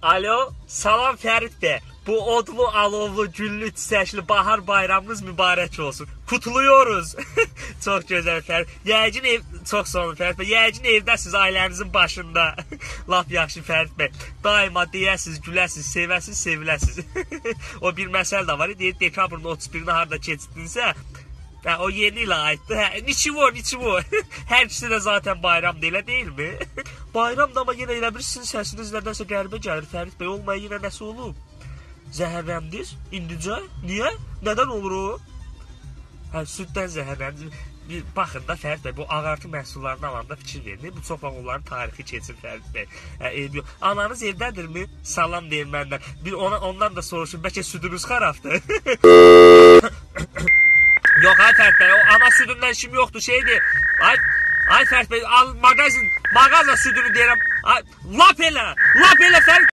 Alo, salam Fərid bəy. Bu odlu, alovlu, güllü, çiçəkli bahar bayramınız mübarək olsun. Kutluyoruz. Çox gözəl Fərid. Yəqin çox sağ olun Fərid bəy. Yəqin evdəsiz ailənizin başında. Lap yaxşı Fərid bəy. Daima deyəsiz, güləsiz, sevəsiz, seviləsiz. O bir məsəl də var. Deyir, dekabrın 31-ni harda keçdinsə, o yeni ilə aiddir. Niçivo. Hər ikisi də zaten bayramdır, elə deyilmi? Bayram da amma yenə elə bir sizin səsiniz nədənsə qəribə gəlir Fərid bəy. Olmaya yenə nəsə olub? Zəhərləndiniz? İndicə? Niyə? Nədən olur o? Süddən zəhərləndiniz. Baxın da Fərid bəy, bu ağartı məhsullarını alanda fikir verin. Bu çox vaxt onların tarixi keçir Fərid bəy. Ananız evdədirmi? Salam deyir məndən. Ondan da soruşun, bəlkə südünüz xarabdır. Yox, ay Fərid bəy, o ana südündən işim yoxdur, şeydir. Ay Fərid bəy, al mağaza südünü deyirəm. Lap elə Fərid.